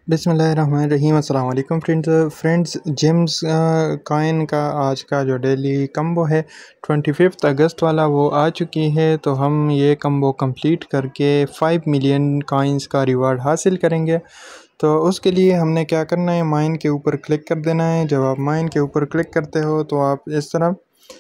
बिस्मिल्लाहिर्रहमानिर्रहीम। अस्सलाम वालेकुम फ्रेंड्स जेम्स कॉइन का आज का जो डेली कम्बो है 25 अगस्त वाला वो आ चुकी है। तो हम ये कम्बो कंप्लीट करके 5 मिलियन कॉइन्स का रिवार्ड हासिल करेंगे। तो उसके लिए हमने क्या करना है, माइन के ऊपर क्लिक कर देना है। जब आप माइन के ऊपर क्लिक करते हो तो आप इस तरह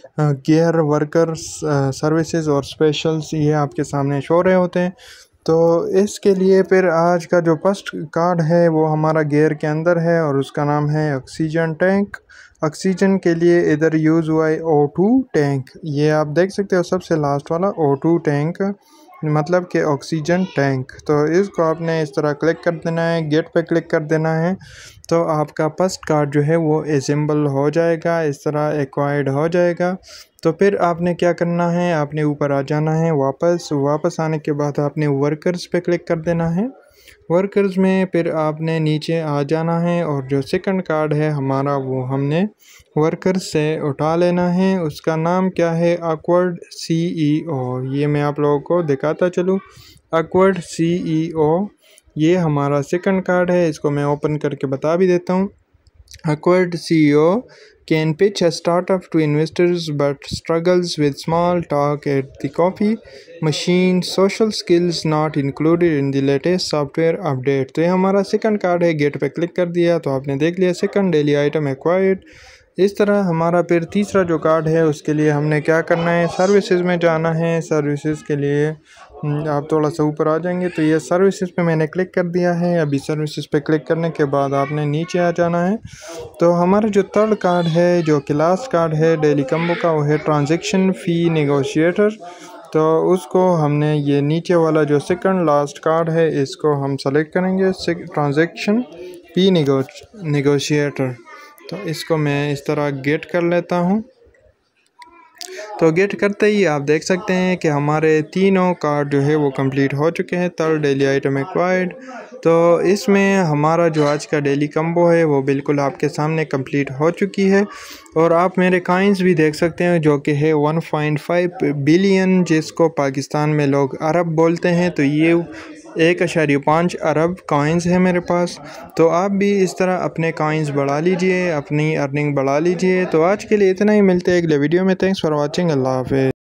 गियर वर्कर्स सर्विसेज और स्पेशल्स ये आपके सामने शो रहे होते हैं। तो इसके लिए फिर आज का जो फर्स्ट कार्ड है वो हमारा गियर के अंदर है और उसका नाम है ऑक्सीजन टैंक। ऑक्सीजन के लिए इधर यूज़ हुआ है O2 टैंक, ये आप देख सकते हो सबसे लास्ट वाला O2 टैंक मतलब कि ऑक्सीजन टैंक। तो इसको आपने इस तरह क्लिक कर देना है, गेट पे क्लिक कर देना है। तो आपका फर्स्ट कार्ड जो है वो असेंबल हो जाएगा, इस तरह एक्वायर्ड हो जाएगा। तो फिर आपने क्या करना है, आपने ऊपर आ जाना है। वापस आने के बाद आपने वर्कर्स पे क्लिक कर देना है। वर्कर्स में फिर आपने नीचे आ जाना है और जो सेकंड कार्ड है हमारा वो हमने वर्कर्स से उठा लेना है। उसका नाम क्या है, ऑकवर्ड CEO। ये मैं आप लोगों को दिखाता चलूँ, ऑकवर्ड CEO ये हमारा सेकंड कार्ड है। इसको मैं ओपन करके बता भी देता हूँ। Awkward CEO can pitch a startup to investors but struggles with small talk at the coffee machine, social skills not included in the latest software update। तो ये हमारा सेकंड कार्ड है। गेट पे क्लिक कर दिया तो आपने देख लिया सेकंड डेली आइटम एक्वायर्ड। इस तरह हमारा फिर तीसरा जो कार्ड है उसके लिए हमने क्या करना है, सर्विसेज में जाना है। सर्विसेज के लिए आप थोड़ा सा ऊपर आ जाएंगे तो ये सर्विसेज पे मैंने क्लिक कर दिया है। अभी सर्विसेज पे क्लिक करने के बाद आपने नीचे आ जाना है। तो हमारा जो थर्ड कार्ड है जो कि लास्ट कार्ड है डेली कम्बो का वो है ट्रांजैक्शन फ़ी नेगोशिएटर। तो उसको हमने ये नीचे वाला जो सेकंड लास्ट कार्ड है इसको हम सेलेक्ट करेंगे, ट्रांजैक्शन फ़ी नेगोशिएटर। तो इसको मैं इस तरह गेट कर लेता हूँ। तो गेट करते ही आप देख सकते हैं कि हमारे तीनों कार्ड जो है वो कंप्लीट हो चुके हैं। Third daily item acquired. तो इसमें हमारा जो आज का डेली कम्बो है वो बिल्कुल आपके सामने कंप्लीट हो चुकी है। और आप मेरे कॉइन्स भी देख सकते हैं जो कि है 1.5 बिलियन, जिसको पाकिस्तान में लोग अरब बोलते हैं। तो ये 1.5 अरब कॉइन्स है मेरे पास। तो आप भी इस तरह अपने कॉइन्स बढ़ा लीजिए, अपनी अर्निंग बढ़ा लीजिए। तो आज के लिए इतना ही, मिलते हैं अगले वीडियो में। Thanks for watching. अल्लाह हाफ़िज़।